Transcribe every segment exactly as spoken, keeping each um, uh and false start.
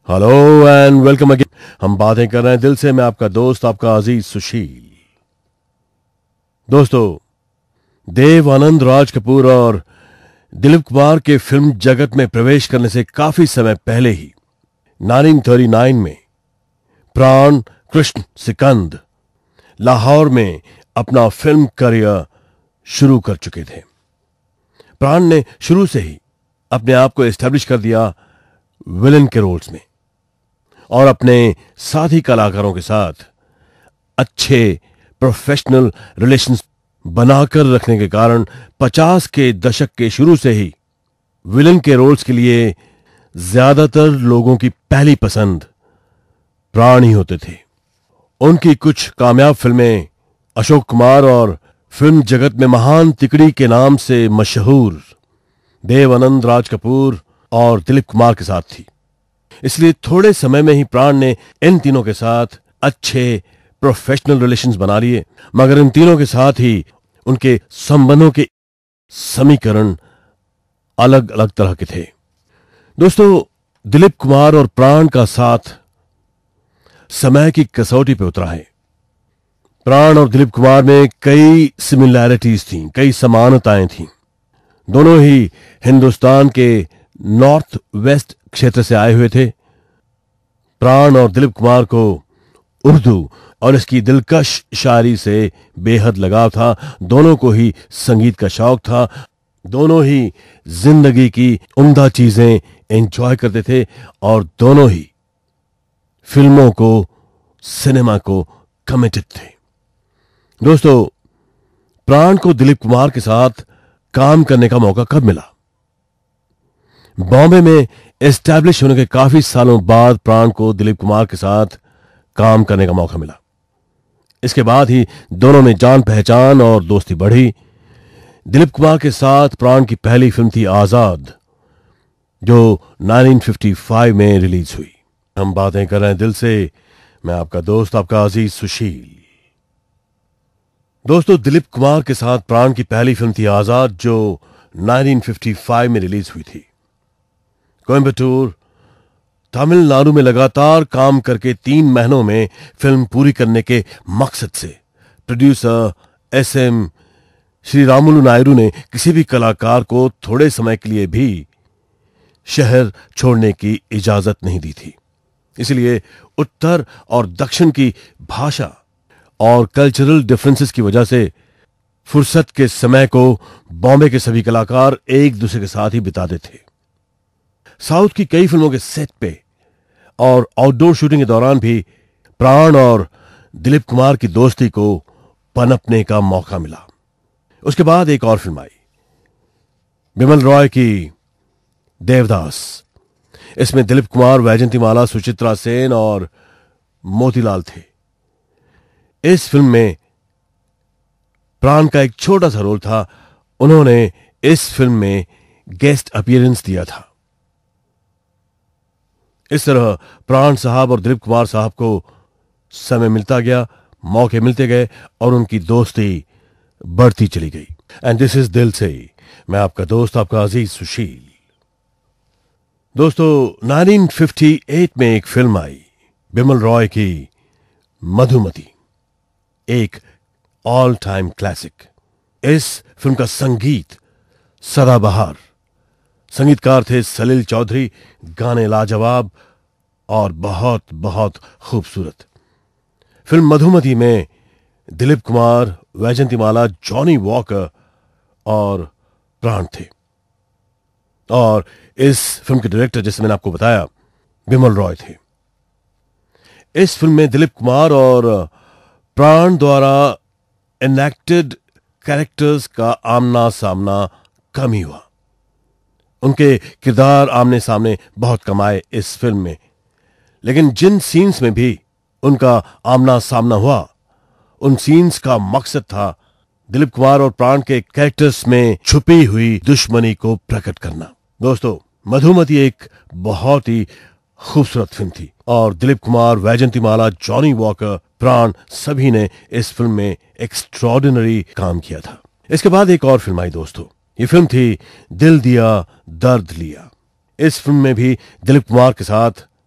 Hello and welcome again. हम बातें कर रहे हैं दिल से। मैं आपका दोस्त, आपका अजीज सुशील। दोस्तों, देव आनंद, राज कपूर और दिलीप कुमार के फिल्म जगत में प्रवेश करने से काफी समय पहले ही उन्नीस सौ उनतालीस में प्राण कृष्ण सिकंद लाहौर में अपना फिल्म करियर शुरू कर चुके थे। प्राण ने शुरू से ही अपने आप को एस्टैब्लिश कर दिया विलन के रोल्स में और अपने साथी कलाकारों के साथ अच्छे प्रोफेशनल रिलेशंस बनाकर रखने के कारण पचास के दशक के शुरू से ही विलन के रोल्स के लिए ज्यादातर लोगों की पहली पसंद प्राण ही होते थे। उनकी कुछ कामयाब फिल्में अशोक कुमार और फिल्म जगत में महान तिकड़ी के नाम से मशहूर देव आनंद, राज कपूर और दिलीप कुमार के साथ थी। इसलिए थोड़े समय में ही प्राण ने इन तीनों के साथ अच्छे प्रोफेशनल रिलेशंस बना लिए, मगर इन तीनों के साथ ही उनके संबंधों के समीकरण अलग अलग तरह के थे। दोस्तों, दिलीप कुमार और प्राण का साथ समय की कसौटी पे उतरा है। प्राण और दिलीप कुमार में कई सिमिलैरिटीज थीं, कई समानताएं थीं। दोनों ही हिंदुस्तान के नॉर्थ वेस्ट क्षेत्र से आए हुए थे। प्राण और दिलीप कुमार को उर्दू और इसकी दिलकश शायरी से बेहद लगाव था। दोनों को ही संगीत का शौक था। दोनों ही जिंदगी की उम्दा चीजें एंजॉय करते थे और दोनों ही फिल्मों को, सिनेमा को कमिटेड थे। दोस्तों, प्राण को दिलीप कुमार के साथ काम करने का मौका कब मिला? बॉम्बे में एस्टैब्लिश होने के काफी सालों बाद प्राण को दिलीप कुमार के साथ काम करने का मौका मिला। इसके बाद ही दोनों में जान पहचान और दोस्ती बढ़ी। दिलीप कुमार के साथ प्राण की पहली फिल्म थी आजाद, जो उन्नीस सौ पचपन में रिलीज हुई। हम बातें कर रहे हैं दिल से। मैं आपका दोस्त, आपका अजीज सुशील। दोस्तों, दिलीप कुमार के साथ प्राण की पहली फिल्म थी आजाद, जो उन्नीस सौ पचपन में रिलीज हुई थी। कोयम्बटूर, तमिलनाडु में लगातार काम करके तीन महीनों में फिल्म पूरी करने के मकसद से producer S M Shri Ramulu Naidu ने किसी भी कलाकार को थोड़े समय के लिए भी शहर छोड़ने की इजाजत नहीं दी थी। इसलिए उत्तर और दक्षिण की भाषा और कल्चरल डिफरेंसेस की वजह से फुर्सत के समय को बॉम्बे के सभी कलाकार एक दूसरे के साथ ही बिताते थे। साउथ की कई फिल्मों के सेट पे और आउटडोर शूटिंग के दौरान भी प्राण और दिलीप कुमार की दोस्ती को पनपने का मौका मिला। उसके बाद एक और फिल्म आई, बिमल रॉय की देवदास। इसमें दिलीप कुमार, वैजंतीमाला, सुचित्रा सेन और मोतीलाल थे। इस फिल्म में प्राण का एक छोटा सा रोल था। उन्होंने इस फिल्म में गेस्ट अपीयरेंस दिया था। इस तरह प्राण साहब और दिलीप कुमार साहब को समय मिलता गया, मौके मिलते गए और उनकी दोस्ती बढ़ती चली गई। एंड दिस इज दिल से। मैं आपका दोस्त, आपका अजीज सुशील। दोस्तों, उन्नीस सौ अट्ठावन में एक फिल्म आई, बिमल रॉय की मधुमती, एक ऑल टाइम क्लासिक। इस फिल्म का संगीत सदाबहार, संगीतकार थे सलील चौधरी, गाने लाजवाब और बहुत बहुत खूबसूरत। फिल्म मधुमती में दिलीप कुमार, वैजंतीमाला, जॉनी वॉकर और प्राण थे। और इस फिल्म के डायरेक्टर, जैसे मैंने आपको बताया, बिमल रॉय थे। इस फिल्म में दिलीप कुमार और प्राण द्वारा एनेक्टेड कैरेक्टर्स का आमना सामना कम ही हुआ। उनके किरदार आमने सामने बहुत कम आए इस फिल्म में, लेकिन जिन सीन्स में भी उनका आमना सामना हुआ, उन सीन्स का मकसद था दिलीप कुमार और प्राण के कैरेक्टर्स में छुपी हुई दुश्मनी को प्रकट करना। दोस्तों, मधुमती एक बहुत ही खूबसूरत फिल्म थी और दिलीप कुमार, वैजंतीमाला, जॉनी वॉकर, प्राण सभी ने इस फिल्म में एक्स्ट्रॉर्डिनरी काम किया था। इसके बाद एक और फिल्म आई दोस्तों। ये फिल्म थी दिल दिया दर्द लिया। इस फिल्म में भी दिलीप कुमार के साथ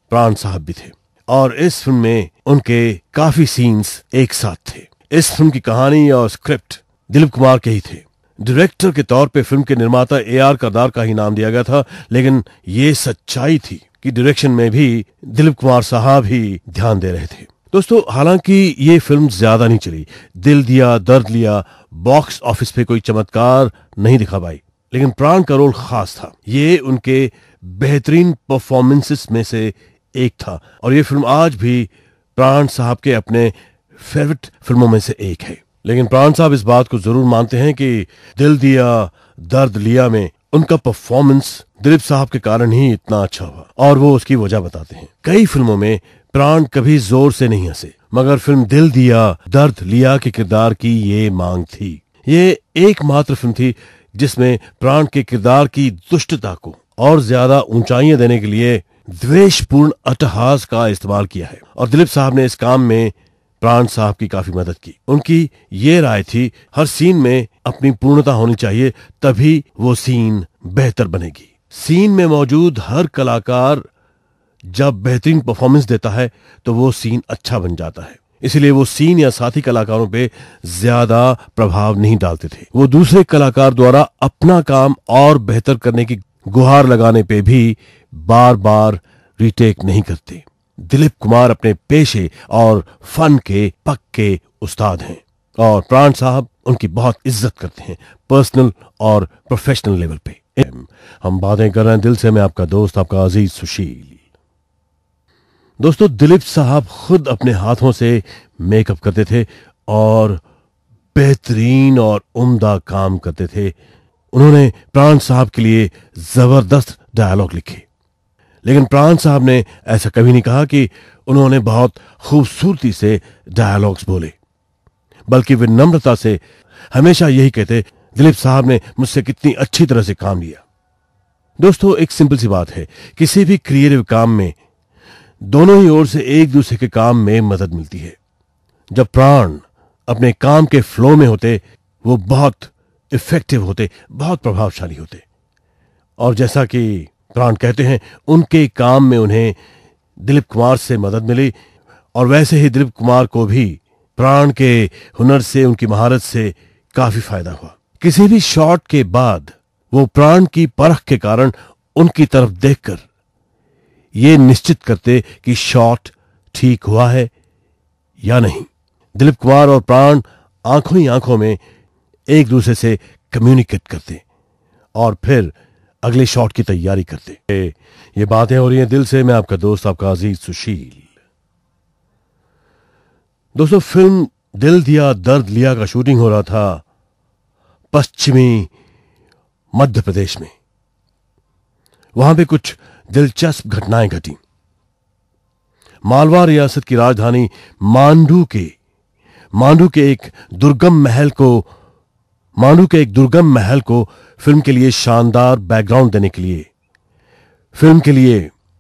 प्राण साहब भी थे और इस फिल्म में उनके काफी सीन्स एक साथ थे। इस फिल्म की कहानी और स्क्रिप्ट दिलीप कुमार के ही थे। डायरेक्टर के तौर पे फिल्म के निर्माता ए आर करदार का ही नाम दिया गया था, लेकिन ये सच्चाई थी कि डायरेक्शन में भी दिलीप कुमार साहब ही ध्यान दे रहे थे। दोस्तों, हालांकि ये फिल्म ज्यादा नहीं चली, दिल दिया दर्द लिया बॉक्स ऑफिस पे कोई चमत्कार नहीं दिखा पाई, लेकिन प्राण का रोल खास था। ये उनके बेहतरीन परफॉर्मेंसेस में से एक था और ये फिल्म आज भी प्राण साहब के अपने फेवरेट फिल्मों में से एक है। लेकिन प्राण साहब इस बात को जरूर मानते हैं कि दिल दिया दर्द लिया में उनका परफॉर्मेंस दिलीप साहब के कारण ही इतना अच्छा हुआ और वो उसकी वजह बताते हैं। कई फिल्मों में प्राण कभी जोर से नहीं हंसे, मगर फिल्म दिल दिया दर्द लिया के किरदार की ये मांग थी। ये एकमात्र फिल्म थी जिसमें प्राण के किरदार की दुष्टता को और ज्यादा ऊंचाइयां देने के लिए द्वेषपूर्ण अट्टहास का इस्तेमाल किया है और दिलीप साहब ने इस काम में प्राण साहब की काफी मदद की। उनकी ये राय थी, हर सीन में अपनी पूर्णता होनी चाहिए, तभी वो सीन बेहतर बनेगी। सीन में मौजूद हर कलाकार जब बेहतरीन परफॉर्मेंस देता है तो वो सीन अच्छा बन जाता है, इसलिए वो सीन या साथी कलाकारों पे ज्यादा प्रभाव नहीं डालते थे। वो दूसरे कलाकार द्वारा अपना काम और बेहतर करने की गुहार लगाने पे भी बार बार रीटेक नहीं करते। दिलीप कुमार अपने पेशे और फन के पक्के उस्ताद हैं और प्राण साहब उनकी बहुत इज्जत करते हैं, पर्सनल और प्रोफेशनल लेवल पे। हम बातें कर रहे हैं दिल से, मैं आपका दोस्त, आपका अजीज सुशील। दोस्तों, दिलीप साहब खुद अपने हाथों से मेकअप करते थे और बेहतरीन और उम्दा काम करते थे। उन्होंने प्राण साहब के लिए जबरदस्त डायलॉग लिखे, लेकिन प्राण साहब ने ऐसा कभी नहीं कहा कि उन्होंने बहुत खूबसूरती से डायलॉग्स बोले, बल्कि विनम्रता से हमेशा यही कहते, दिलीप साहब ने मुझसे कितनी अच्छी तरह से काम लिया। दोस्तों, एक सिंपल सी बात है, किसी भी क्रिएटिव काम में दोनों ही ओर से एक दूसरे के काम में मदद मिलती है। जब प्राण अपने काम के फ्लो में होते, वो बहुत इफेक्टिव होते, बहुत प्रभावशाली होते और जैसा कि प्राण कहते हैं, उनके काम में उन्हें दिलीप कुमार से मदद मिली और वैसे ही दिलीप कुमार को भी प्राण के हुनर से, उनकी महारत से काफी फायदा हुआ। किसी भी शॉट के बाद वो प्राण की परख के कारण उनकी तरफ देखकर ये निश्चित करते कि शॉट ठीक हुआ है या नहीं। दिलीप कुमार और प्राण आंखों ही आंखों में एक दूसरे से कम्युनिकेट करते और फिर अगले शॉट की तैयारी करते। ये बातें हो रही हैं दिल से, मैं आपका दोस्त, आपका अजीज सुशील। दोस्तों, फिल्म दिल दिया दर्द लिया का शूटिंग हो रहा था पश्चिमी मध्य प्रदेश में। वहां पे कुछ दिलचस्प घटनाएं घटी। मालवा रियासत की राजधानी मांडू के मांडू के एक दुर्गम महल को मांडू के एक दुर्गम महल को फिल्म के लिए शानदार बैकग्राउंड देने के लिए फिल्म के लिए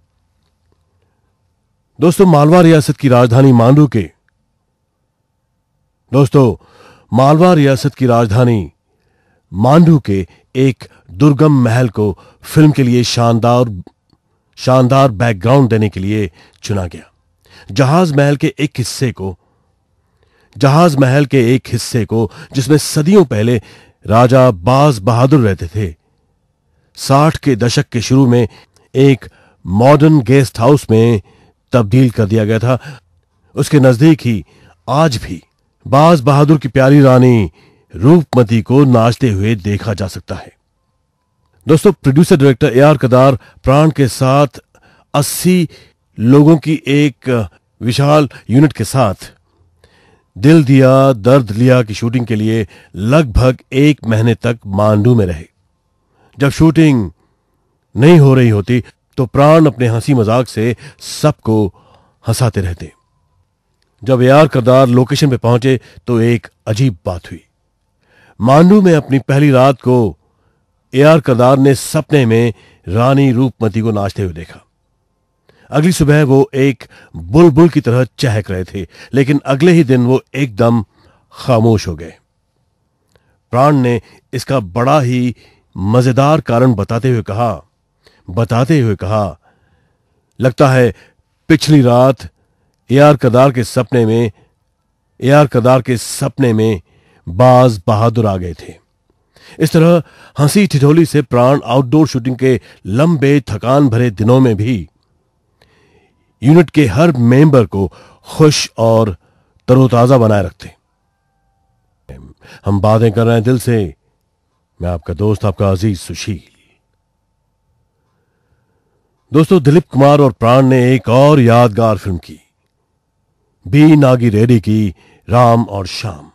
दोस्तों मालवा रियासत की राजधानी मांडू के दोस्तों मालवा रियासत की राजधानी मांडू के एक दुर्गम महल को फिल्म के लिए शानदार शानदार बैकग्राउंड देने के लिए चुना गया। जहाज महल के एक हिस्से को जहाज महल के एक हिस्से को जिसमें सदियों पहले राजा बाज बहादुर रहते थे, साठ के दशक के शुरू में एक मॉडर्न गेस्ट हाउस में तब्दील कर दिया गया था। उसके नजदीक ही आज भी बाज बहादुर की प्यारी रानी रूपमती को नाचते हुए देखा जा सकता है। दोस्तों, producer director A R Kardar Pran के साथ अस्सी लोगों की एक विशाल यूनिट के साथ दिल दिया दर्द लिया की शूटिंग के लिए लगभग एक महीने तक मांडू में रहे। जब शूटिंग नहीं हो रही होती तो प्राण अपने हंसी मजाक से सबको हंसाते रहते। जब ए आर करदार लोकेशन पे पहुंचे तो एक अजीब बात हुई। मांडू में अपनी पहली रात को ए आर करदार ने सपने में रानी रूपमती को नाचते हुए देखा। अगली सुबह वो एक बुलबुल की तरह चहक रहे थे, लेकिन अगले ही दिन वो एकदम खामोश हो गए। प्राण ने इसका बड़ा ही मजेदार कारण बताते हुए कहा बताते हुए कहा लगता है पिछली रात ए आर कदार के सपने में ए आर कदार के सपने में बाज बहादुर आ गए थे। इस तरह हंसी ठिठोली से प्राण आउटडोर शूटिंग के लंबे थकान भरे दिनों में भी यूनिट के हर मेंबर को खुश और तरोताजा बनाए रखते। हम बातें कर रहे हैं दिल से, मैं आपका दोस्त, आपका अजीज सुशील। दोस्तों, दिलीप कुमार और प्राण ने एक और यादगार फिल्म की, बी नागी रेड्डी की राम और श्याम।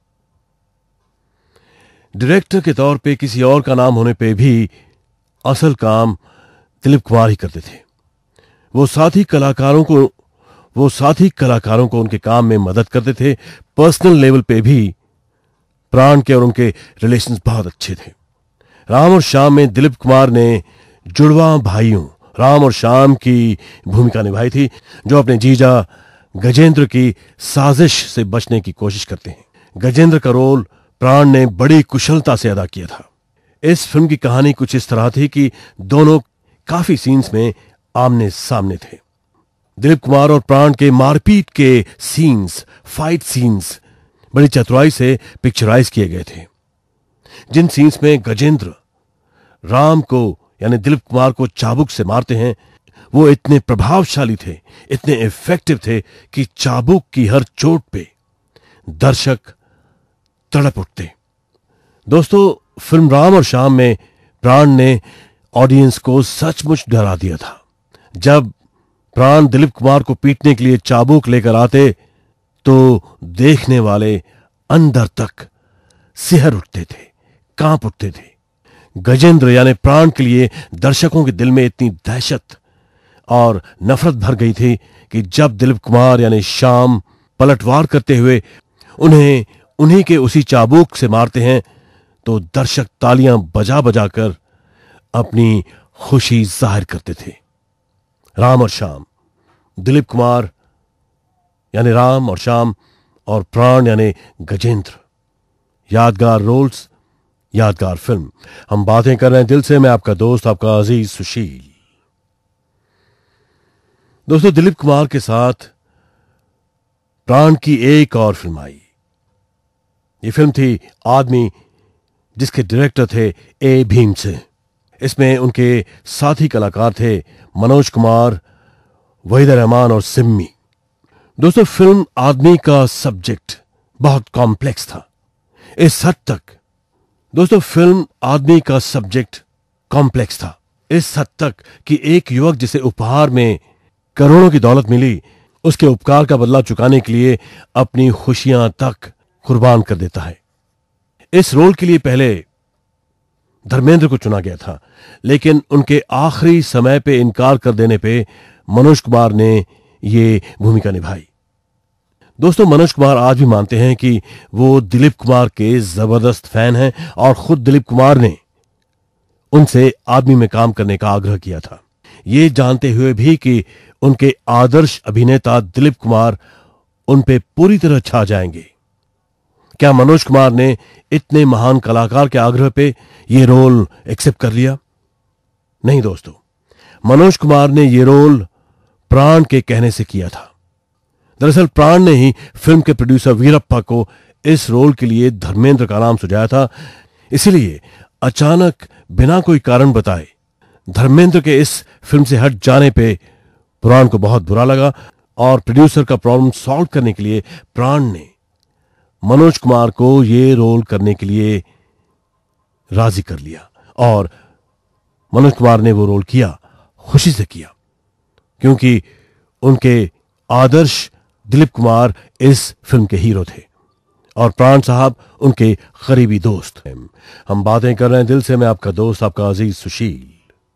डायरेक्टर के तौर पे किसी और का नाम होने पे भी असल काम दिलीप कुमार ही करते थे। वो साथी कलाकारों को वो साथी कलाकारों को उनके काम में मदद करते थे। पर्सनल लेवल पे भी प्राण के और उनके रिलेशंस बहुत अच्छे थे। राम और श्याम में दिलीप कुमार ने जुड़वा भाइयों राम और श्याम की भूमिका निभाई थी, जो अपने जीजा गजेंद्र की साजिश से बचने की कोशिश करते हैं। गजेंद्र का रोल प्राण ने बड़ी कुशलता से अदा किया था। इस फिल्म की कहानी कुछ इस तरह थी कि दोनों काफी सीन्स में आमने सामने थे। दिलीप कुमार और प्राण के मारपीट के सीन्स, फाइट सीन्स बड़ी चतुराई से पिक्चराइज किए गए थे। जिन सीन्स में गजेंद्र राम को यानी दिलीप कुमार को चाबुक से मारते हैं, वो इतने प्रभावशाली थे, इतने इफेक्टिव थे कि चाबुक की हर चोट पे दर्शक तड़प उठते। दोस्तों, फिल्म राम और श्याम में प्राण ने ऑडियंस को सचमुच डरा दिया था। जब प्राण दिलीप कुमार को पीटने के लिए चाबुक लेकर आते तो देखने वाले अंदर तक सिहर उठते थे, कांप उठते थे। गजेंद्र यानी प्राण के लिए दर्शकों के दिल में इतनी दहशत और नफरत भर गई थी कि जब दिलीप कुमार यानी श्याम पलटवार करते हुए उन्हें उन्हीं के उसी चाबुक से मारते हैं तो दर्शक तालियां बजा बजा कर अपनी खुशी जाहिर करते थे। राम और श्याम, दिलीप कुमार यानी राम और श्याम और प्राण यानी गजेंद्र, यादगार रोल्स, यादगार फिल्म। हम बातें कर रहे हैं दिल से, मैं आपका दोस्त, आपका अजीज सुशील। दोस्तों, दिलीप कुमार के साथ प्राण की एक और फिल्म आई। ये फिल्म थी आदमी, जिसके डायरेक्टर थे ए भीमसिंह। इसमें उनके साथी कलाकार थे मनोज कुमार, वहीदा रहमान और सिम्मी। दोस्तों, फिल्म आदमी का सब्जेक्ट बहुत कॉम्प्लेक्स था। इस हद तक दोस्तों फिल्म आदमी का सब्जेक्ट कॉम्प्लेक्स था इस हद तक कि एक युवक जिसे उपहार में करोड़ों की दौलत मिली, उसके उपकार का बदला चुकाने के लिए अपनी खुशियां तक कुर्बान कर देता है। इस रोल के लिए पहले धर्मेंद्र को चुना गया था, लेकिन उनके आखिरी समय पे इनकार कर देने पे मनोज कुमार ने ये भूमिका निभाई। दोस्तों, मनोज कुमार आज भी मानते हैं कि वो दिलीप कुमार के जबरदस्त फैन हैं और खुद दिलीप कुमार ने उनसे आदमी में काम करने का आग्रह किया था, ये जानते हुए भी कि उनके आदर्श अभिनेता दिलीप कुमार उन पे पूरी तरह छा जाएंगे। क्या मनोज कुमार ने इतने महान कलाकार के आग्रह पे ये रोल एक्सेप्ट कर लिया? नहीं दोस्तों, मनोज कुमार ने ये रोल प्राण के कहने से किया था। दरअसल प्राण ने ही फिल्म के प्रोड्यूसर वीरप्पा को इस रोल के लिए धर्मेंद्र का नाम सुझाया था। इसलिए अचानक बिना कोई कारण बताए धर्मेंद्र के इस फिल्म से हट जाने पे प्राण को बहुत बुरा लगा और प्रोड्यूसर का प्रॉब्लम सॉल्व करने के लिए प्राण ने मनोज कुमार को ये रोल करने के लिए राजी कर लिया और मनोज कुमार ने वो रोल किया, खुशी से किया, क्योंकि उनके आदर्श दिलीप कुमार इस फिल्म के हीरो थे और प्राण साहब उनके करीबी दोस्त हैं। हम बातें कर रहे हैं दिल से, मैं आपका दोस्त, आपका अजीज सुशील।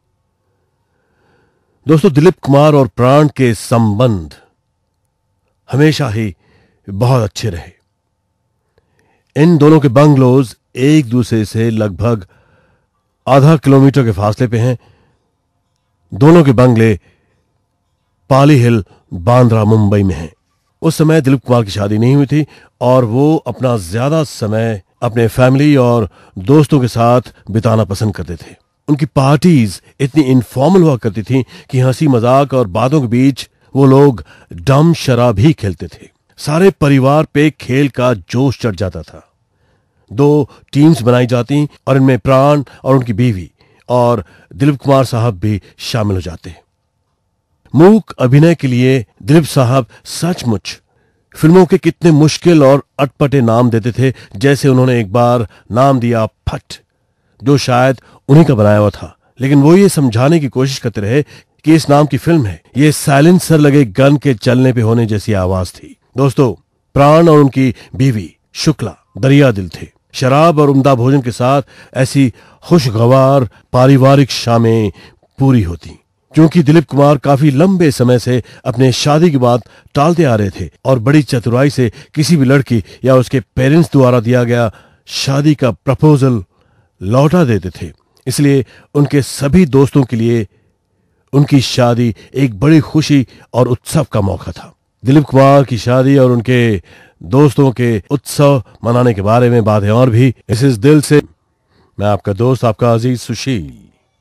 दोस्तों, दिलीप कुमार और प्राण के संबंध हमेशा ही बहुत अच्छे रहे। इन दोनों के बंगलोज एक दूसरे से लगभग आधा किलोमीटर के फासले पे हैं। दोनों के बंगले पाली हिल, बांद्रा, मुंबई में हैं। उस समय दिलीप कुमार की शादी नहीं हुई थी और वो अपना ज्यादा समय अपने फैमिली और दोस्तों के साथ बिताना पसंद करते थे। उनकी पार्टीज इतनी इनफॉर्मल हुआ करती थी कि हंसी मजाक और बातों के बीच वो लोग डम शराब ही खेलते थे। सारे परिवार पे खेल का जोश चढ़ जाता था। दो टीम्स बनाई जाती और इनमें प्राण और उनकी बीवी और दिलीप कुमार साहब भी शामिल हो जाते। मूक अभिनय के लिए दिलीप साहब सचमुच फिल्मों के कितने मुश्किल और अटपटे नाम देते थे। जैसे उन्होंने एक बार नाम दिया फट, जो शायद उन्हीं का बनाया हुआ था, लेकिन वो ये समझाने की कोशिश करते रहे कि इस नाम की फिल्म है। ये साइलेंसर लगे गन के चलने पे होने जैसी आवाज थी। दोस्तों, प्राण और उनकी बीवी शुक्ला दरिया दिल थे। शराब और उम्दा भोजन के साथ ऐसी खुशगवार पारिवारिक शामें पूरी होती। क्योंकि दिलीप कुमार काफी लंबे समय से अपने शादी की बात टालते आ रहे थे और बड़ी चतुराई से किसी भी लड़की या उसके पेरेंट्स द्वारा दिया गया शादी का प्रपोजल लौटा देते थे, इसलिए उनके सभी दोस्तों के लिए उनकी शादी एक बड़ी खुशी और उत्सव का मौका था। दिलीप कुमार की शादी और उनके दोस्तों के उत्सव मनाने के बारे में बातें और भी इस इस दिल से मैं आपका दोस्त, आपका अजीज सुशील।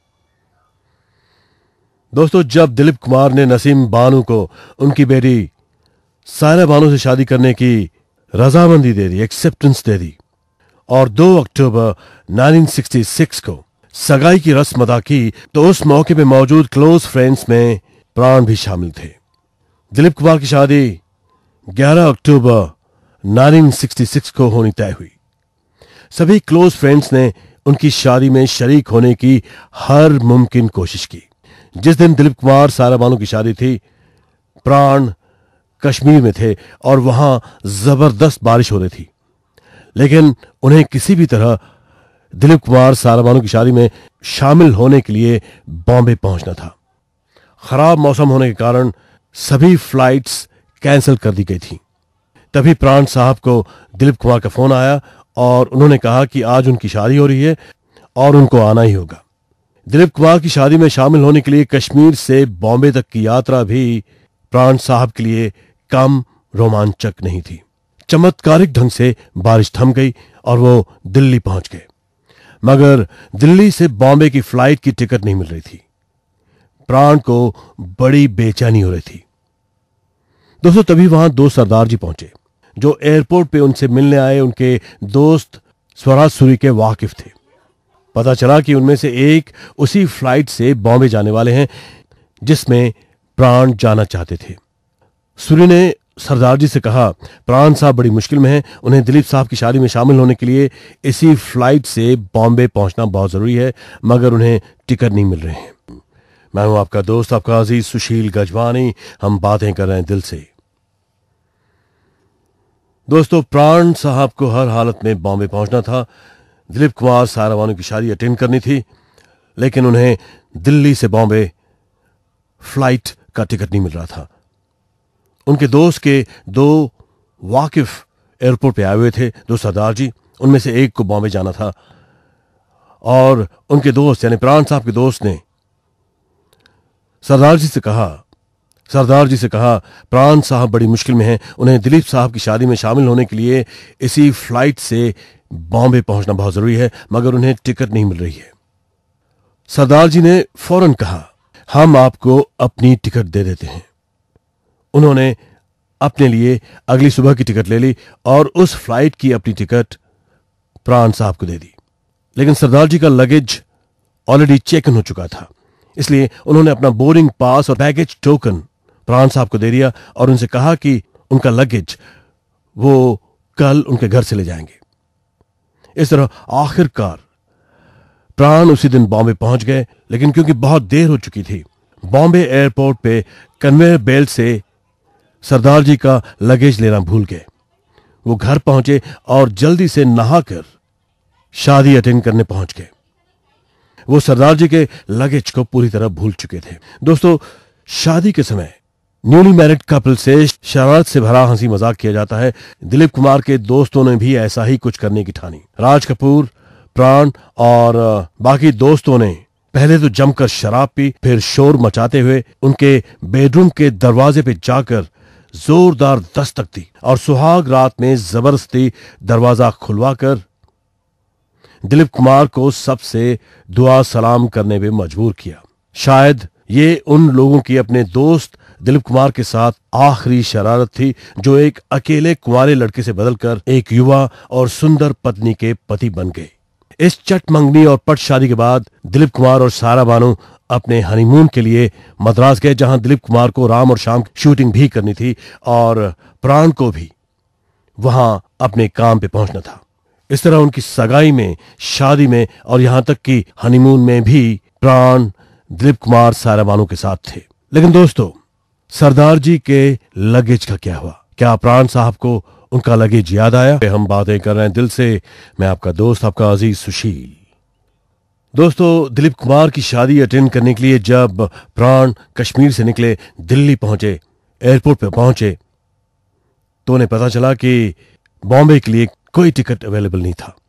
दोस्तों, जब दिलीप कुमार ने नसीम बानो को उनकी बेटी सायरा बानो से शादी करने की रजामंदी दे दी, एक्सेप्टेंस दे दी, और दो अक्टूबर उन्नीस सौ छियासठ को सगाई की रस्म अदा की, तो उस मौके पे मौजूद क्लोज फ्रेंड्स में प्राण भी शामिल थे। दिलीप कुमार की शादी ग्यारह अक्टूबर उन्नीस सौ छियासठ को होनी तय हुई। सभी क्लोज फ्रेंड्स ने उनकी शादी में शरीक होने की हर मुमकिन कोशिश की। जिस दिन दिलीप कुमार सायरा बानो की शादी थी, प्राण कश्मीर में थे और वहां जबरदस्त बारिश हो रही थी, लेकिन उन्हें किसी भी तरह दिलीप कुमार सायरा बानो की शादी में शामिल होने के लिए बॉम्बे पहुंचना था। खराब मौसम होने के कारण सभी फ्लाइट्स कैंसिल कर दी गई थी। तभी प्राण साहब को दिलीप कुमार का फोन आया और उन्होंने कहा कि आज उनकी शादी हो रही है और उनको आना ही होगा। दिलीप कुमार की शादी में शामिल होने के लिए कश्मीर से बॉम्बे तक की यात्रा भी प्राण साहब के लिए कम रोमांचक नहीं थी। चमत्कारिक ढंग से बारिश थम गई और वो दिल्ली पहुंच गए, मगर दिल्ली से बॉम्बे की फ्लाइट की टिकट नहीं मिल रही थी। प्राण को बड़ी बेचैनी हो रही थी। दोस्तों, तभी वहां दो सरदार जी पहुंचे जो एयरपोर्ट पे उनसे मिलने आए उनके दोस्त स्वराज सूरी के वाकिफ थे। पता चला कि उनमें से एक उसी फ्लाइट से बॉम्बे जाने वाले हैं जिसमें प्राण जाना चाहते थे। सूरी ने सरदार जी से कहा, प्राण साहब बड़ी मुश्किल में हैं, उन्हें दिलीप साहब की शादी में शामिल होने के लिए इसी फ्लाइट से बॉम्बे पहुंचना बहुत जरूरी है, मगर उन्हें टिकट नहीं मिल रहे हैं। मैं हूं आपका दोस्त, आपका अजीज सुशील गजवानी। हम बातें कर रहे हैं दिल से। दोस्तों, प्राण साहब को हर हालत में बॉम्बे पहुंचना था। दिलीप कुमार सायरा बानो की शादी अटेंड करनी थी, लेकिन उन्हें दिल्ली से बॉम्बे फ्लाइट का टिकट नहीं मिल रहा था। उनके दोस्त के दो वाकिफ एयरपोर्ट पे आए हुए थे, दो सरदार जी, उनमें से एक को बॉम्बे जाना था और उनके दोस्त यानी प्राण साहब के दोस्त ने सरदार जी से कहा सरदार जी से कहा प्राण साहब बड़ी मुश्किल में हैं, उन्हें दिलीप साहब की शादी में शामिल होने के लिए इसी फ्लाइट से बॉम्बे पहुंचना बहुत जरूरी है, मगर उन्हें टिकट नहीं मिल रही है। सरदार जी ने फौरन कहा, हम आपको अपनी टिकट दे देते हैं। उन्होंने अपने लिए अगली सुबह की टिकट ले ली और उस फ्लाइट की अपनी टिकट प्राण साहब को दे दी। लेकिन सरदार जी का लगेज ऑलरेडी चेक इन हो चुका था, इसलिए उन्होंने अपना बोर्डिंग पास और बैगेज टोकन प्राण साहब को दे दिया और उनसे कहा कि उनका लगेज वो कल उनके घर से ले जाएंगे। इस तरह आखिरकार प्राण उसी दिन बॉम्बे पहुंच गए, लेकिन क्योंकि बहुत देर हो चुकी थी, बॉम्बे एयरपोर्ट पे कन्वेयर बेल्ट से सरदार जी का लगेज लेना भूल गए। वो घर पहुंचे और जल्दी से नहाकर शादी अटेंड करने पहुंच गए। वो सरदार जी के लगेज को पूरी तरह भूल चुके थे। दोस्तों, शादी के समय न्यूली मैरिड कपल से शरारत से भरा हंसी मजाक किया जाता है। दिलीप कुमार के दोस्तों ने भी ऐसा ही कुछ करने की ठानी। राज कपूर, प्राण और बाकी दोस्तों ने पहले तो जमकर शराब पी, फिर शोर मचाते हुए उनके बेडरूम के दरवाजे पे जाकर जोरदार दस्तक दी और सुहाग रात में जबरदस्ती दरवाजा खुलवाकर दिलीप कुमार को सबसे दुआ सलाम करने पे मजबूर किया। शायद ये उन लोगों की अपने दोस्त दिलीप कुमार के साथ आखिरी शरारत थी, जो एक अकेले कुंवारे लड़के से बदलकर एक युवा और सुंदर पत्नी के पति बन गए। इस चट मंगनी और पट शादी के बाद दिलीप कुमार और सारा बानू अपने हनीमून के लिए मद्रास गए, जहां दिलीप कुमार को राम और शाम शूटिंग भी करनी थी और प्राण को भी वहां अपने काम पे पहुंचना था। इस तरह उनकी सगाई में, शादी में और यहां तक कि हनीमून में भी प्राण दिलीप कुमार सारा बानू के साथ थे। लेकिन दोस्तों, सरदार जी के लगेज का क्या हुआ? क्या प्राण साहब को उनका लगेज याद आया? हम बातें कर रहे हैं दिल से। मैं आपका दोस्त, आपका अजीज सुशील। दोस्तों, दिलीप कुमार की शादी अटेंड करने के लिए जब प्राण कश्मीर से निकले, दिल्ली पहुंचे, एयरपोर्ट पे पहुंचे, तो उन्हें पता चला कि बॉम्बे के लिए कोई टिकट अवेलेबल नहीं था।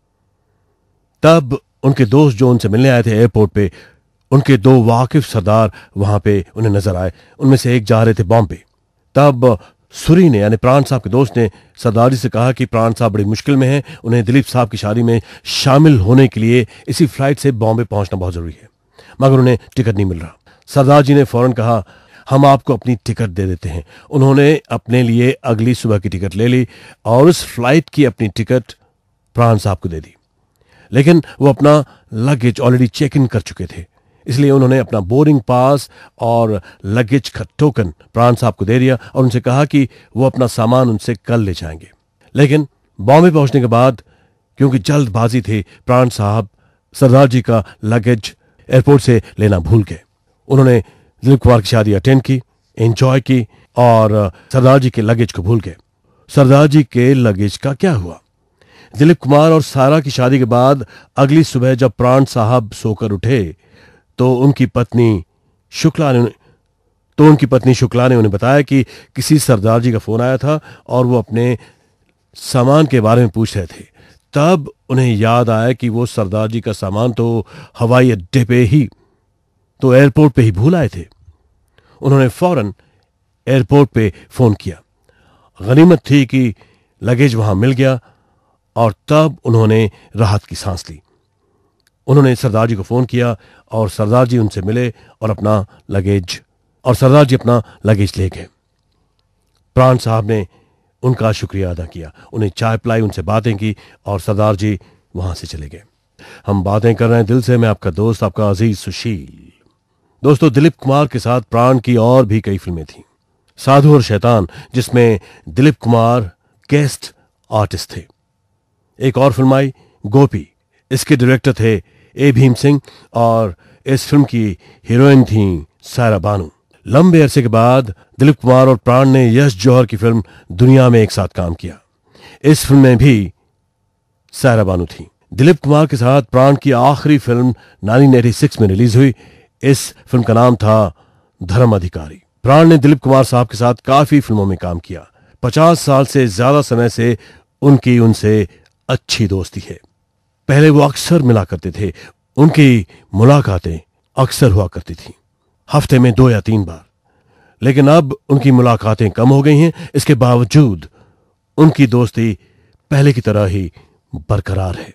तब उनके दोस्त जो उनसे मिलने आए थे एयरपोर्ट पे, उनके दो वाकिफ सरदार वहां पे उन्हें नजर आए। उनमें से एक जा रहे थे बॉम्बे। तब सुरी ने, यानी प्राण साहब के दोस्त ने, सरदार जी से कहा कि प्राण साहब बड़ी मुश्किल में हैं, उन्हें दिलीप साहब की शादी में शामिल होने के लिए इसी फ्लाइट से बॉम्बे पहुंचना बहुत जरूरी है, मगर उन्हें टिकट नहीं मिल रहा। सरदार जी ने फौरन कहा, हम आपको अपनी टिकट दे देते हैं। उन्होंने अपने लिए अगली सुबह की टिकट ले ली और उस फ्लाइट की अपनी टिकट प्राण साहब को दे दी। लेकिन वो अपना लगेज ऑलरेडी चेक इन कर चुके थे, इसलिए उन्होंने अपना बोर्डिंग पास और लगेज का टोकन प्राण साहब को दे दिया और उनसे कहा कि वो अपना सामान उनसे कल ले जाएंगे। लेकिन बॉम्बे पहुंचने के बाद, क्योंकि जल्दबाजी थी, प्राण साहब सरदार जी का लगेज एयरपोर्ट से लेना भूल गए। उन्होंने दिलीप कुमार की शादी अटेंड की, एंजॉय की और सरदार जी के लगेज को भूल गए। सरदार जी के लगेज का क्या हुआ? दिलीप कुमार और सारा की शादी के बाद अगली सुबह जब प्राण साहब सोकर उठे तो उनकी पत्नी शुक्ला ने तो उनकी पत्नी शुक्ला ने उन्हें बताया कि किसी सरदार जी का फोन आया था और वो अपने सामान के बारे में पूछ रहे थे। तब उन्हें याद आया कि वो सरदार जी का सामान तो हवाई अड्डे पे ही, तो एयरपोर्ट पे ही भूल आए थे। उन्होंने फौरन एयरपोर्ट पे फोन किया। गनीमत थी कि लगेज वहां मिल गया और तब उन्होंने राहत की सांस ली। उन्होंने सरदार जी को फोन किया और सरदार जी उनसे मिले और अपना लगेज और सरदार जी अपना लगेज ले गए। प्राण साहब ने उनका शुक्रिया अदा किया, उन्हें चाय पिलाई, उनसे बातें की और सरदार जी वहां से चले गए। हम बातें कर रहे हैं दिल से। मैं आपका दोस्त, आपका अजीज सुशील। दोस्तों, दिलीप कुमार के साथ प्राण की और भी कई फिल्में थीं। साधु और शैतान, जिसमें दिलीप कुमार गेस्ट आर्टिस्ट थे। एक और फिल्म आई गोपी, इसके डायरेक्टर थे ए भीम सिंह और इस फिल्म की हीरोइन थी सारा बानू। लंबे अरसे के बाद दिलीप कुमार और प्राण ने यश जौहर की फिल्म दुनिया में एक साथ काम किया। इस फिल्म में भी सारा बानू थी। दिलीप कुमार के साथ प्राण की आखिरी फिल्म उन्नीस सौ छियासी में रिलीज हुई। इस फिल्म का नाम था धर्म अधिकारी। प्राण ने दिलीप कुमार साहब के साथ काफी फिल्मों में काम किया। पचास साल से ज्यादा समय से उनकी उनसे अच्छी दोस्ती है। पहले वो अक्सर मिला करते थे। उनकी मुलाकातें अक्सर हुआ करती थी, हफ्ते में दो या तीन बार। लेकिन अब उनकी मुलाकातें कम हो गई हैं। इसके बावजूद उनकी दोस्ती पहले की तरह ही बरकरार है।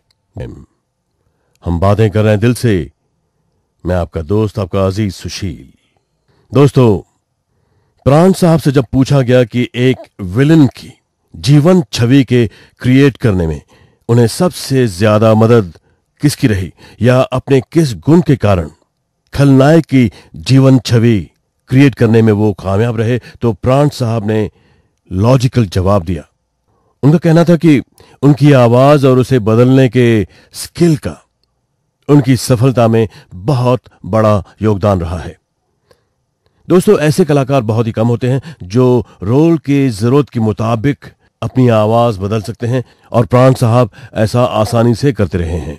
हम बातें कर रहे हैं दिल से। मैं आपका दोस्त, आपका अजीज सुशील। दोस्तों, प्राण साहब से जब पूछा गया कि एक विलन की जीवन छवि के क्रिएट करने में उन्हें सबसे ज्यादा मदद किसकी रही या अपने किस गुण के कारण खलनायक की जीवन छवि क्रिएट करने में वो कामयाब रहे, तो प्राण साहब ने लॉजिकल जवाब दिया। उनका कहना था कि उनकी आवाज और उसे बदलने के स्किल का उनकी सफलता में बहुत बड़ा योगदान रहा है। दोस्तों, ऐसे कलाकार बहुत ही कम होते हैं जो रोल की जरूरत के मुताबिक अपनी आवाज बदल सकते हैं और प्राण साहब ऐसा आसानी से करते रहे हैं।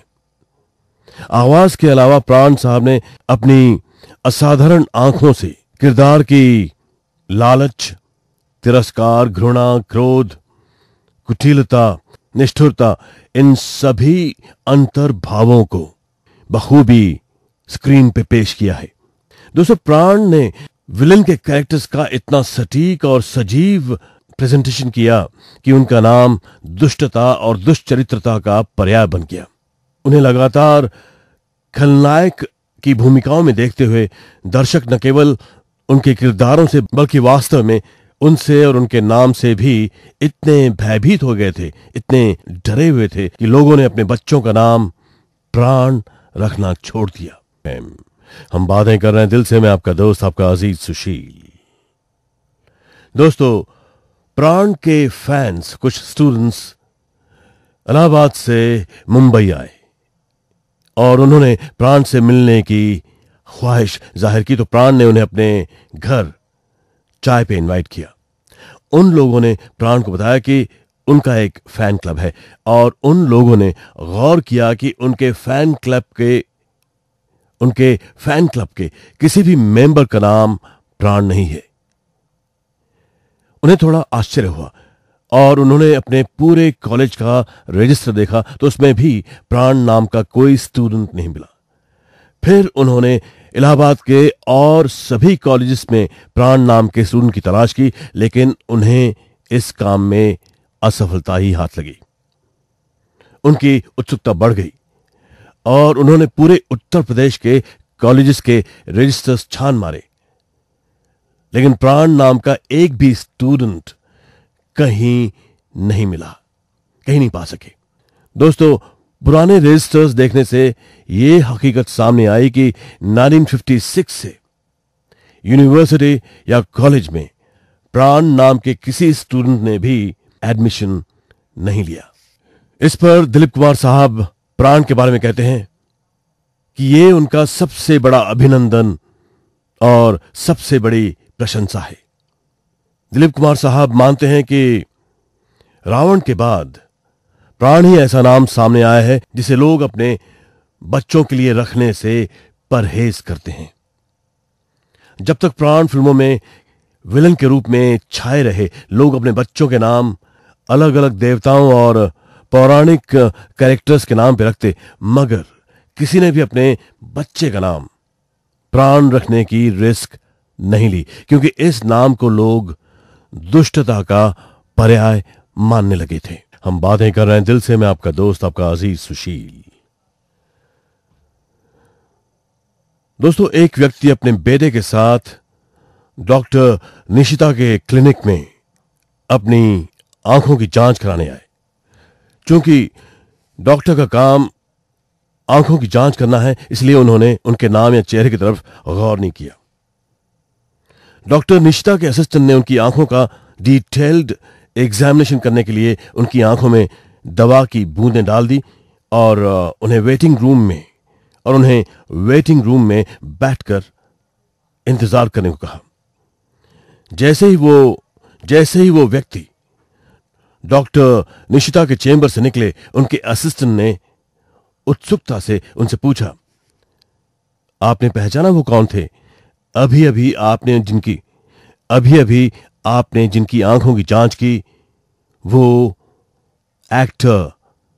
आवाज के अलावा प्राण साहब ने अपनी असाधारण आंखों से किरदार की लालच, तिरस्कार, घृणा, क्रोध, कुटिलता, निष्ठुरता, इन सभी अंतर्भावों को बखूबी स्क्रीन पे पेश किया है। दोस्तों, प्राण ने विलन के कैरेक्टर्स का इतना सटीक और सजीव प्रेजेंटेशन किया कि उनका नाम दुष्टता और दुष्चरित्रता का पर्याय बन गया। उन्हें लगातार खलनायक की भूमिकाओं में देखते हुए दर्शक न केवल उनके किरदारों से बल्कि वास्तव में उनसे और उनके नाम से भी इतने भयभीत हो गए थे, इतने डरे हुए थे कि लोगों ने अपने बच्चों का नाम प्राण रखना छोड़ दिया। हम बातें कर रहे हैं दिल से, मैं आपका दोस्त, आपका अजीज सुशील। दोस्तों, प्राण के फैंस, कुछ स्टूडेंट्स इलाहाबाद से मुंबई आए और उन्होंने प्राण से मिलने की ख्वाहिश जाहिर की, तो प्राण ने उन्हें अपने घर चाय पे इनवाइट किया। उन लोगों ने प्राण को बताया कि उनका एक फैन क्लब है और उन लोगों ने गौर किया कि उनके फैन क्लब के उनके फैन क्लब के किसी भी मेंबर का नाम प्राण नहीं है। उन्हें थोड़ा आश्चर्य हुआ और उन्होंने अपने पूरे कॉलेज का रजिस्टर देखा तो उसमें भी प्राण नाम का कोई स्टूडेंट नहीं मिला। फिर उन्होंने इलाहाबाद के और सभी कॉलेजेस में प्राण नाम के स्टूडेंट की तलाश की, लेकिन उन्हें इस काम में असफलता ही हाथ लगी। उनकी उत्सुकता बढ़ गई और उन्होंने पूरे उत्तर प्रदेश के कॉलेजेस के रजिस्टर्स छान मारे, लेकिन प्राण नाम का एक भी स्टूडेंट कहीं नहीं मिला, कहीं नहीं पा सके। दोस्तों, पुराने रजिस्टर्स देखने से यह हकीकत सामने आई कि उन्नीस सौ छप्पन से यूनिवर्सिटी या कॉलेज में प्राण नाम के किसी स्टूडेंट ने भी एडमिशन नहीं लिया। इस पर दिलीप कुमार साहब प्राण के बारे में कहते हैं कि यह उनका सबसे बड़ा अभिनंदन और सबसे बड़ी प्रशंसा है। दिलीप कुमार साहब मानते हैं कि रावण के बाद प्राण ही ऐसा नाम सामने आया है जिसे लोग अपने बच्चों के लिए रखने से परहेज करते हैं। जब तक प्राण फिल्मों में विलन के रूप में छाए रहे, लोग अपने बच्चों के नाम अलग अलग देवताओं और पौराणिक कैरेक्टर्स के नाम पे रखते, मगर किसी ने भी अपने बच्चे का नाम प्राण रखने की रिस्क नहीं ली, क्योंकि इस नाम को लोग दुष्टता का पर्याय मानने लगे थे। हम बातें कर रहे हैं दिल से, मैं आपका दोस्त, आपका अजीज सुशील। दोस्तों, एक व्यक्ति अपने बेटे के साथ डॉक्टर निशिता के क्लिनिक में अपनी आंखों की जांच कराने आए। क्योंकि डॉक्टर का काम आंखों की जांच करना है, इसलिए उन्होंने उनके नाम या चेहरे की तरफ गौर नहीं किया। डॉक्टर निशिता के असिस्टेंट ने उनकी आंखों का डिटेल्ड एग्जामिनेशन करने के लिए उनकी आंखों में दवा की बूंदें डाल दी और उन्हें वेटिंग रूम में और उन्हें वेटिंग रूम में बैठकर इंतजार करने को कहा। जैसे ही वो जैसे ही वो व्यक्ति डॉक्टर निशिता के चेंबर से निकले, उनके असिस्टेंट ने उत्सुकता से उनसे पूछा, आपने पहचाना वो कौन थे? अभी अभी आपने जिनकी अभी अभी आपने जिनकी आंखों की जांच की, वो एक्टर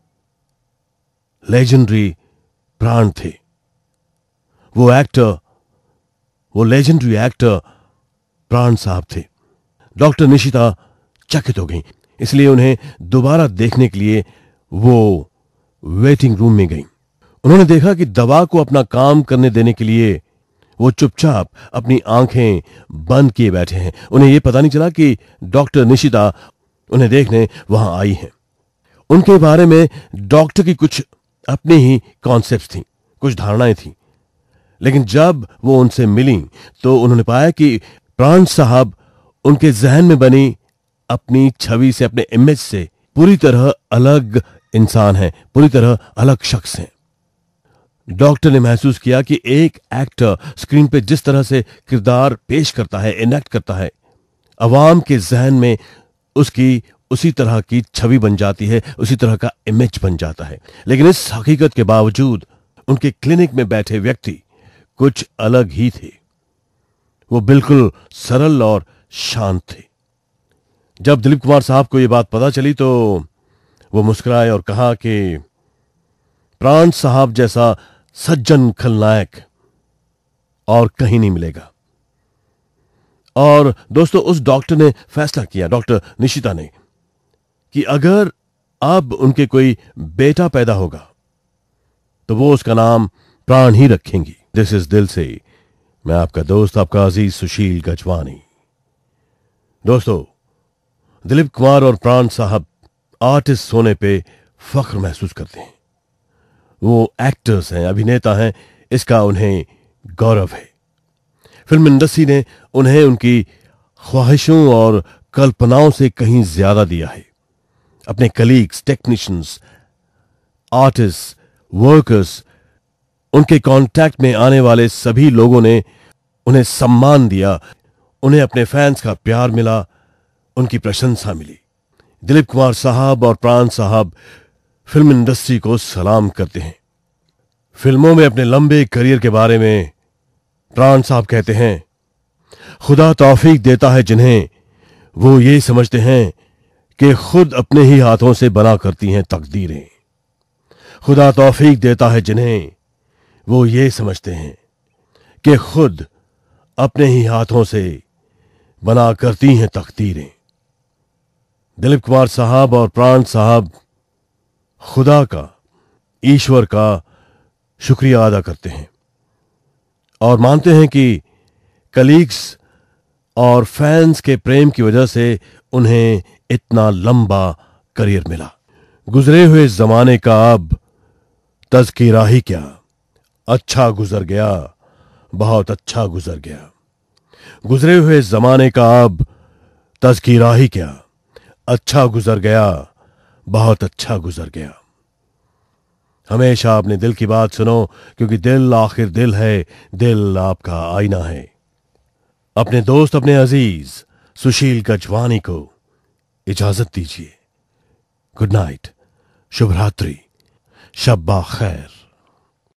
लेजेंडरी प्राण थे। वो एक्टर वो लेजेंडरी एक्टर प्राण साहब थे। डॉक्टर निशिता चकित हो गई, इसलिए उन्हें दोबारा देखने के लिए वो वेटिंग रूम में गई। उन्होंने देखा कि दवा को अपना काम करने देने के लिए वो चुपचाप अपनी आंखें बंद किए बैठे हैं। उन्हें यह पता नहीं चला कि डॉक्टर निशिता उन्हें देखने वहां आई हैं। उनके बारे में डॉक्टर की कुछ अपनी ही कॉन्सेप्ट्स थी, कुछ धारणाएं थी, लेकिन जब वो उनसे मिली तो उन्होंने पाया कि प्राण साहब उनके जहन में बनी अपनी छवि से, अपने इमेज से पूरी तरह अलग इंसान हैं, पूरी तरह अलग शख्स हैं। डॉक्टर ने महसूस किया कि एक एक्टर स्क्रीन पे जिस तरह से किरदार पेश करता है, इनेक्ट करता है, अवाम के जहन में उसकी उसी तरह की छवि बन जाती है, उसी तरह का इमेज बन जाता है। लेकिन इस हकीकत के बावजूद उनके क्लिनिक में बैठे व्यक्ति कुछ अलग ही थे। वो बिल्कुल सरल और शांत थे। जब दिलीप कुमार साहब को यह बात पता चली तो वो मुस्कुराए और कहा कि प्राण साहब जैसा सज्जन खलनायक और कहीं नहीं मिलेगा। और दोस्तों, उस डॉक्टर ने फैसला किया, डॉक्टर निशिता ने, कि अगर अब उनके कोई बेटा पैदा होगा तो वो उसका नाम प्राण ही रखेंगी। दिस इज दिल से, मैं आपका दोस्त, आपका अजीज सुशील गजवानी। दोस्तों, दिलीप कुमार और प्राण साहब आर्टिस्ट होने पे फख्र महसूस करते हैं। वो एक्टर्स हैं, अभिनेता हैं, इसका उन्हें गौरव है। फिल्म इंडस्ट्री ने उन्हें उनकी ख्वाहिशों और कल्पनाओं से कहीं ज्यादा दिया है। अपने कलीग्स, टेक्नीशियंस, आर्टिस्ट, वर्कर्स, उनके कांटेक्ट में आने वाले सभी लोगों ने उन्हें सम्मान दिया, उन्हें अपने फैंस का प्यार मिला, उनकी प्रशंसा मिली। दिलीप कुमार साहब और प्राण साहब फिल्म इंडस्ट्री को सलाम करते हैं। फिल्मों में अपने लंबे करियर के बारे में प्राण साहब कहते हैं, खुदा तौफीक देता है जिन्हें वो ये समझते हैं कि खुद अपने ही हाथों से बना करती हैं तकदीरें। खुदा तौफीक देता है जिन्हें वो ये समझते हैं कि खुद अपने ही हाथों से बना करती हैं तकदीरें। दिलीप कुमार साहब और प्राण साहब खुदा का, ईश्वर का शुक्रिया अदा करते हैं और मानते हैं कि कलीग्स और फैंस के प्रेम की वजह से उन्हें इतना लंबा करियर मिला। गुजरे हुए जमाने का अब तज़किरा ही क्या, अच्छा गुजर गया, बहुत अच्छा गुजर गया। गुजरे हुए जमाने का अब तज़किरा ही क्या, अच्छा गुजर गया, बहुत अच्छा गुजर गया। हमेशा अपने दिल की बात सुनो, क्योंकि दिल आखिर दिल है, दिल आपका आईना है। अपने दोस्त, अपने अजीज सुशील गजवानी को इजाजत दीजिए। गुड नाइट, शुभ रात्रि, शब्बा खैर।